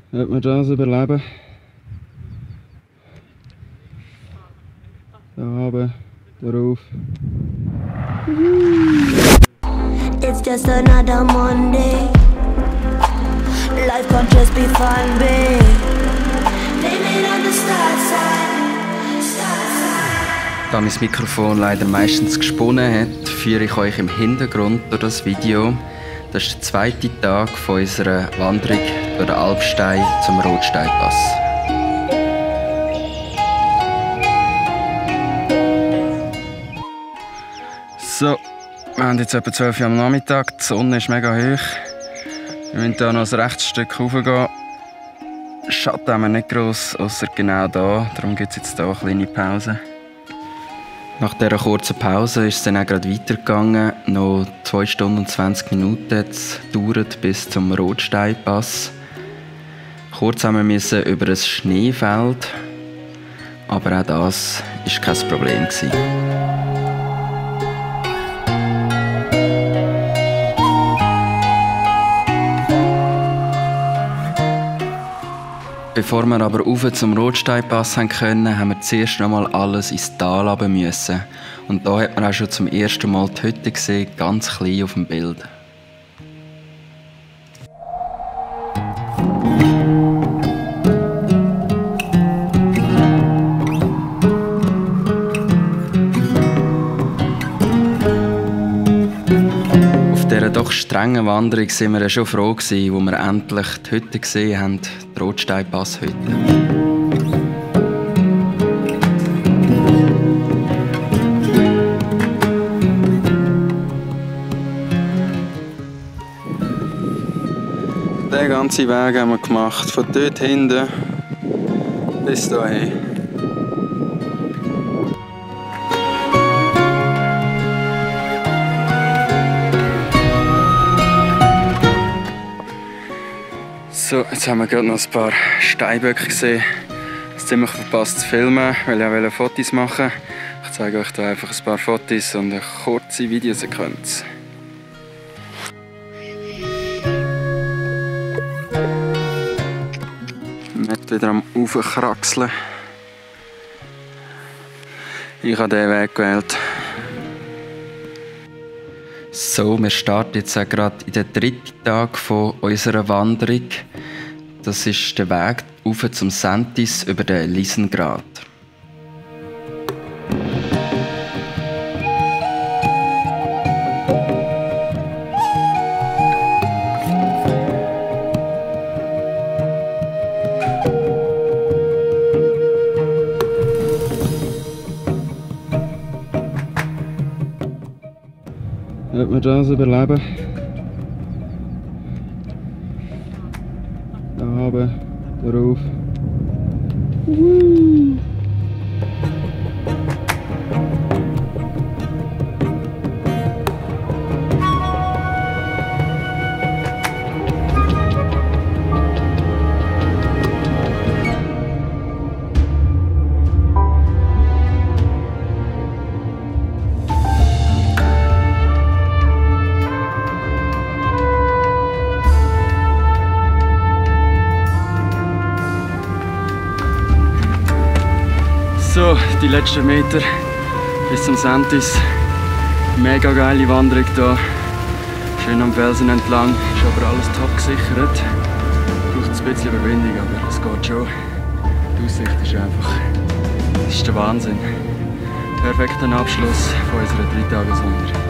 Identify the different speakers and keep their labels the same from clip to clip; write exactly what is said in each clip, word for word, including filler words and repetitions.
Speaker 1: Ob wir das überleben? Da oben, darauf.
Speaker 2: It's just another Monday. Life can't just be fun, babe. Blame it on the start sign. Start sign.
Speaker 3: Da mein Mikrofon leider meistens gesponnen hat, führe ich euch im Hintergrund durch das Video. Das ist der zweite Tag von unserer Wanderung durch den Alpstein zum Rotsteinpass. So, wir haben jetzt etwa zwölf Uhr am Nachmittag, die Sonne ist mega hoch. Wir müssen hier noch ein rechtes Stück raufgehen. Schatten haben wir nicht gross, außer genau da, darum gibt es jetzt hier eine kleine Pause. Nach dieser kurzen Pause ist es dann auch gerade weitergegangen. Noch zwei Stunden und zwanzig Minuten hat es gedauert bis zum Rotsteinpass. Kurz haben wir müssen über ein Schneefeld, aber auch das war kein Problem gewesen. Bevor wir aber rauf zum Rotsteinpass können, haben wir zuerst noch mal alles ins Tal runter müssen. Und da hat man auch schon zum ersten Mal die Hütte gesehen, ganz klein auf dem Bild. Auf dieser doch strengen Wanderung waren wir ja schon froh gewesen, wo wir endlich die Hütte gesehen haben, die Rotsteinpasshütte. Den ganzen Weg haben wir gemacht, von dort hinten bis hierhin. So, jetzt haben wir gerade noch ein paar Steinböcke gesehen. Es ist ziemlich verpasst zu filmen, weil ich auch Fotos machen wollte. Ich zeige euch hier einfach ein paar Fotos und eine kurze Videosequenz. Mit wieder am Raufkraxeln. Ich habe diesen Weg gewählt. So, wir starten jetzt auch gerade in den dritten Tag von unserer Wanderung. Das ist der Weg rauf zum Sentis über den Lisengrat.
Speaker 1: Ob wir das überleben? Da oben, darauf. Uhu.
Speaker 3: So, die letzten Meter bis zum Sentis. Mega geile Wanderung hier. Schön am Felsen entlang. Ist aber alles top gesichert. Braucht ein bisschen Überwindung, aber es geht schon. Die Aussicht ist einfach. Das ist der Wahnsinn. Perfekter Abschluss von unserer Dreitageswanderung.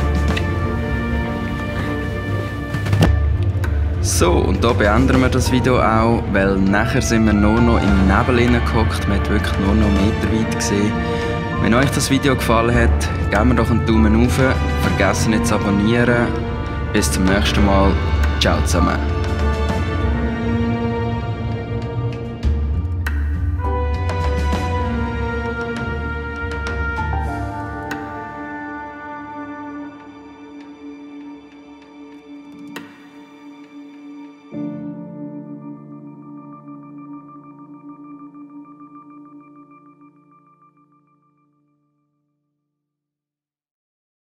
Speaker 3: So, und hier beenden wir das Video auch, weil nachher sind wir nur noch im Nebel hineingehockt. Man hat wirklich nur noch meterweit gesehen. Wenn euch das Video gefallen hat, gebt mir doch einen Daumen hoch. Vergesst nicht zu abonnieren. Bis zum nächsten Mal. Ciao zusammen.